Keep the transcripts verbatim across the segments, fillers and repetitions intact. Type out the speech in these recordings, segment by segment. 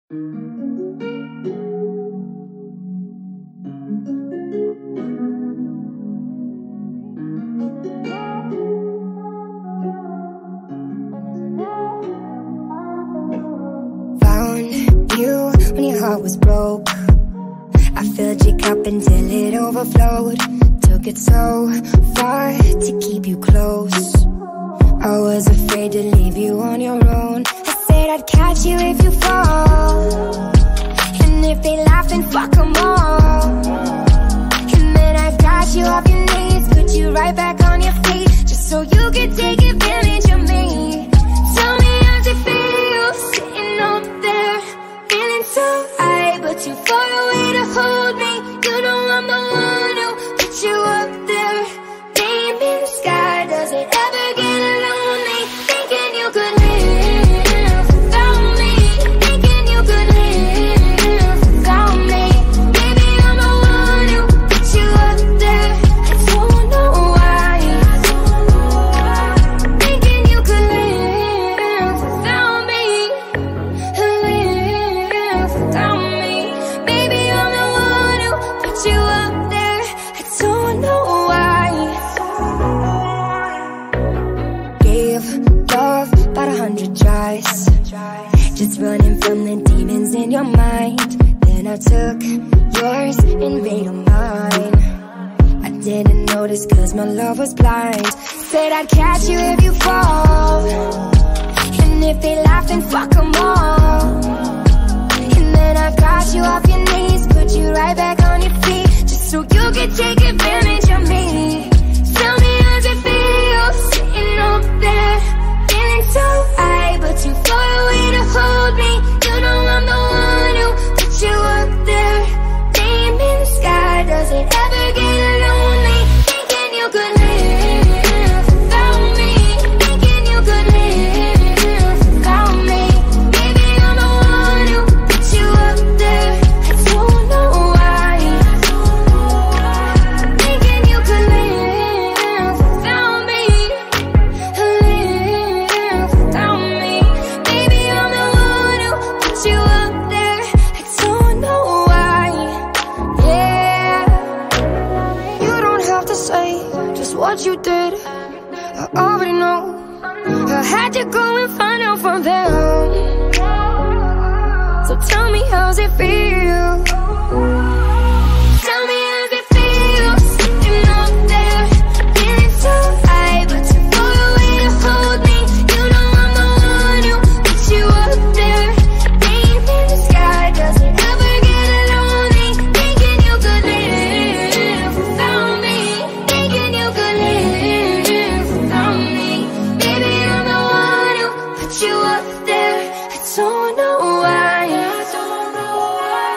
Was broke. I filled your cup until it overflowed. Took it so far to keep you close. I was afraid to leave you on your own. I said I'd catch you if you fall, and if they laugh then fuck them all. And then I got you off your knees, put you right back on your feet, just so you could take advantage of me. Tell me how's it feel sitting up there, feeling so high, but too far away to hold me. You know I'm the one who put you up there, name in the sky. Does it ever get lonely, thinking you could live without me, thinking you could live without me? Baby, I'm the one who put you up there. I don't know why, thinking you could live without me, live without me. Baby, I'm the one who put you up there. I don't know why. Gave love about a hundred tries, just running from the demons in your mind. Then I took yours and made them mine. I didn't notice cause my love was blind. Said I'd catch you if you fall, and if they laugh then fuck them all. And then I got you off your knees, put you right back on your feet, just so you could take advantage of me. Tell me how's it feel sitting up there, feeling so high, but too far away to hold me. You know I'm the one who put you up there, name in the sky. Does it ever get lonely, thinking you could live without me, thinking you could live without me? Baby, I'm the one who put you up there. I don't know why, thinking you could live without me, live without me. Baby, I'm the one who put you up there. I don't know why. Yeah, you don't have to say just what you did, I already know. I had to go and find out from them. So tell me how's it feel, tell me how's it feel sitting up there, feeling so high, but too far away to hold me. You know I'm the one who put you up there, name in the sky. Does it ever get lonely, thinking you could live without me, thinking you could live without me? Baby, I'm the one who put you up there. I don't know why, I don't know why.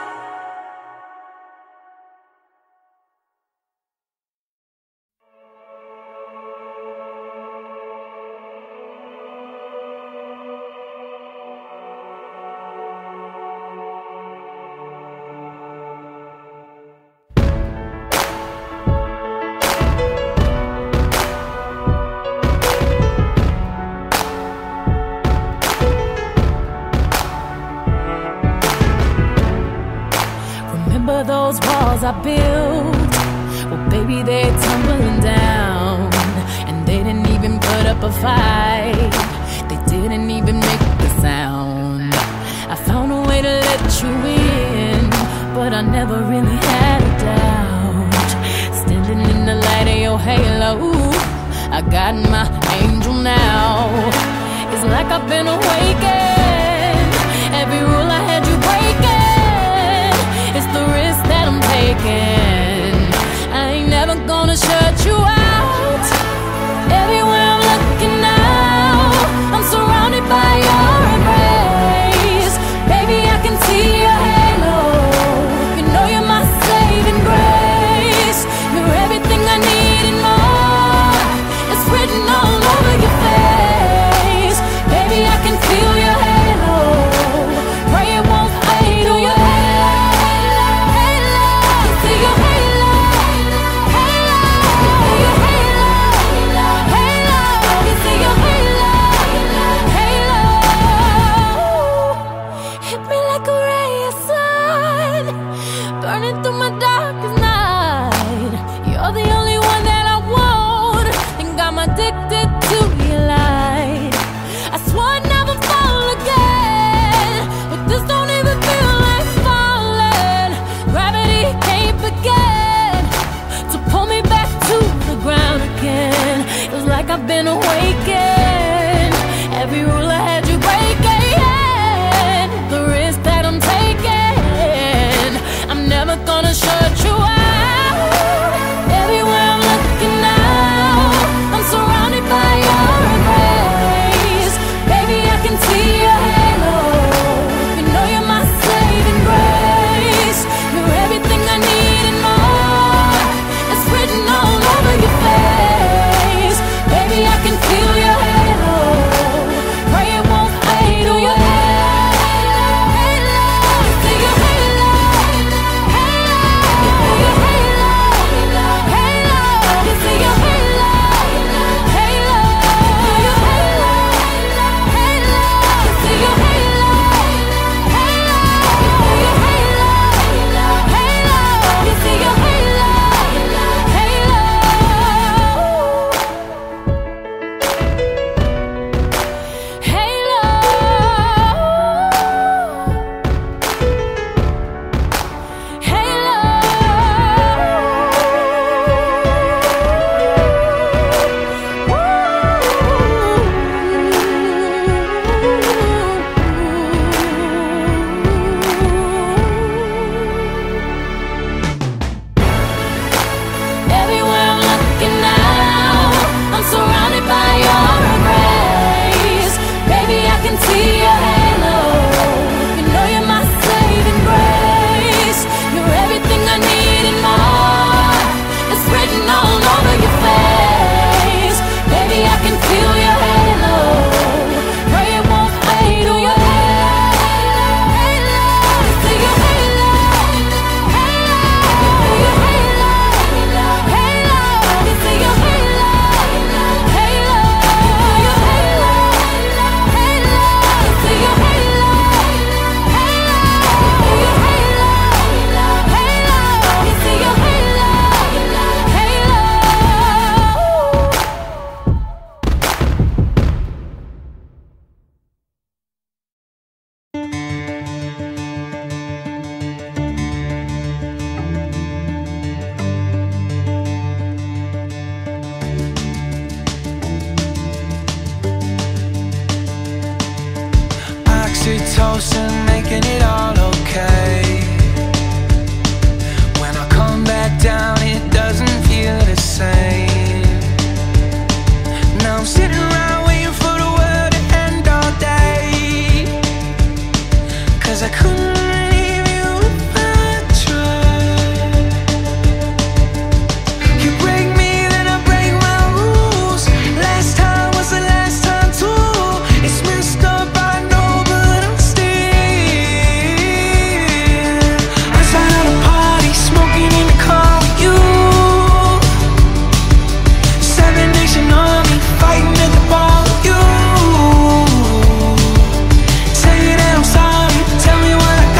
Remember those walls I built? Well, baby, they're tumbling down, and they didn't even put up a fight. They didn't even make a sound. I found a way to let you in, but I never really had a doubt. Standing in the light of your halo, I got my angel now. It's like I've been awakened. Every rule I had you breaking, it's the risk that I'm taking. I ain't never gonna shut you out. Everywhere I'm looking now, I'm surrounded by your embrace. Baby, I can see your halo. You know you're my saving grace. You're everything I need and more. It's written all over your face. Baby, I can feel your halo. burning through my darkest night. You're the only one that I want, think I'm addicted to your light. I swore I'd never fall again, but this don't even feel like falling. Gravity can't begin to pull me back to the ground again. Feels like I've been awakened. Every rule I had you breaking, the risk that I'm taking, I'm never gonna shut you out. Everywhere I'm looking now, I'm surrounded by your embrace. Baby, I can see your halo. You know you're my saving grace. You're everything I need and more. It's written all over your face. Baby, I can feel your halo. Pray it won't fade. Oh, your halo, halo. See your halo, halo. See your halo, halo. You see your halo, halo. Your halo, halo. You see your halo, halo. Your halo, halo. You see your halo, halo. Everywhere I'm looking now, I'm surrounded by your embrace. Baby, I can see your halo. You know you're my saving grace. You're everything I need and more. It's written all over your face. Baby, I can feel your halo. Pray it won't fade. Oh, your halo, halo. See your halo, halo. See your halo, halo. You see your halo, halo. Your halo, halo. See your halo, halo. Your halo, halo. You see your halo, halo. Oxytocin, making it all okay. When I come back down, it doesn't feel the same. Now I'm sitting around waiting for the world to end all day, 'cause I couldn't leave you if I tried. You break me, then I break my rules. Last time was the last time too. It's messed up, I know, but I'm still outside at a party, smoking in the car with you. Seven Nation Army, fighting at the bar with you. Say that I'm sorry, tell me what I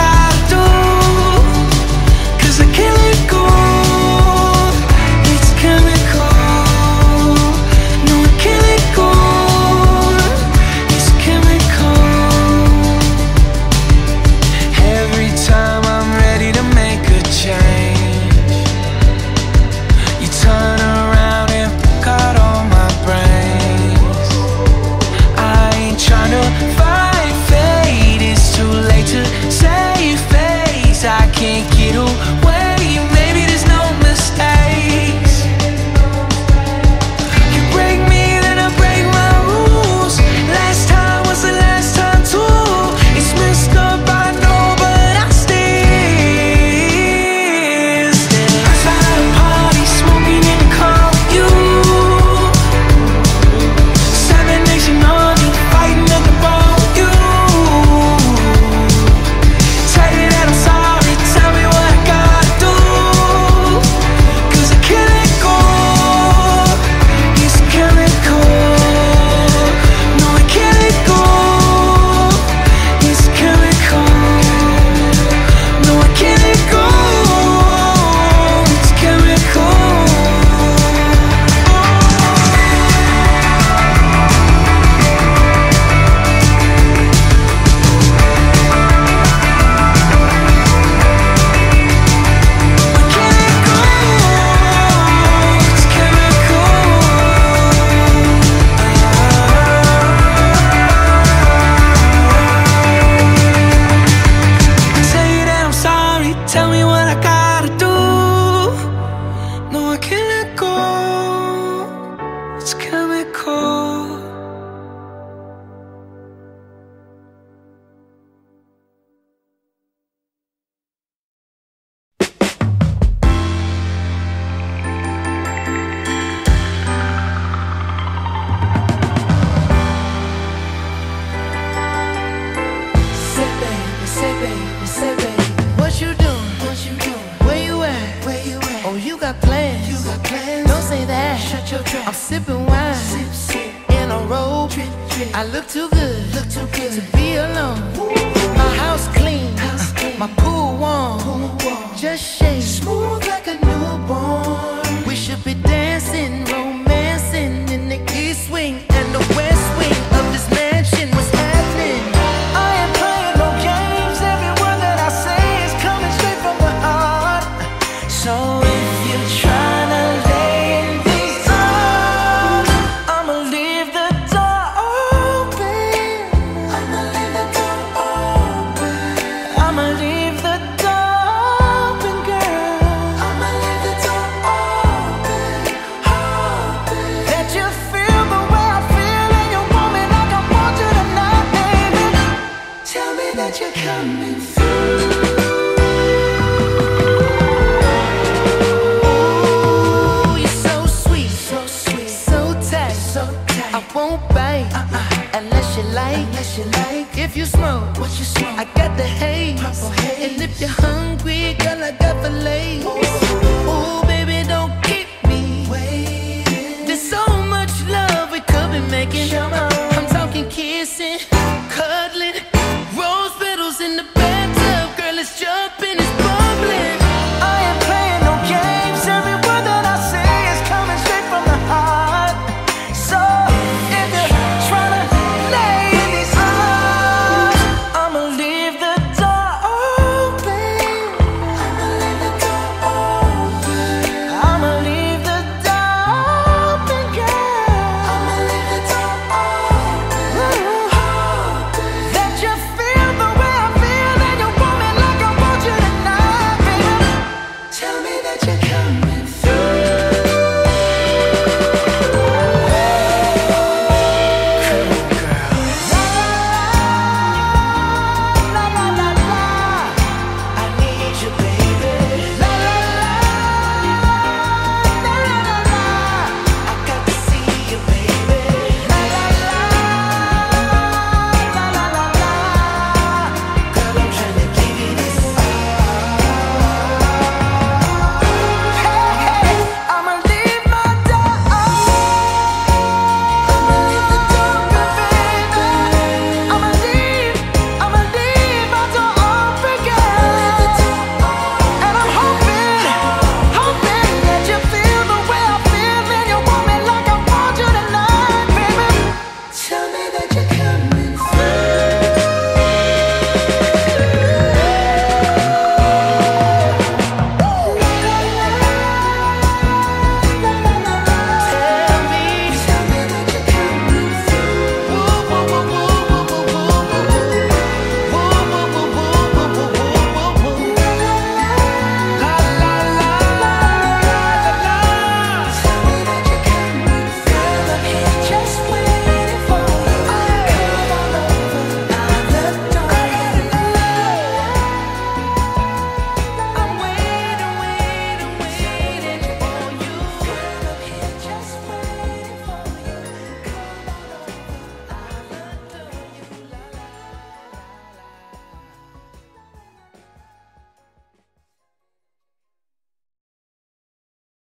your dress. I'm sipping wine sip, sip. In a robe. Drip, drip. I look too good, look too good to be alone. My house clean, house clean. My pool warm, pool warm. Just shake smooth like a newborn. We should be dancing, romancing in the east wing and the west wing of this mansion. What's happening? I ain't playing no games. Every word that I say is coming straight from the heart. So if you're trying to lay in these arms, I'ma leave the door open. I'ma leave the door open. I'ma leave the door open, girl. I'ma leave the door open, open. That you feel the way I feel and you want me like I want you tonight, baby. Tell me that you're coming through.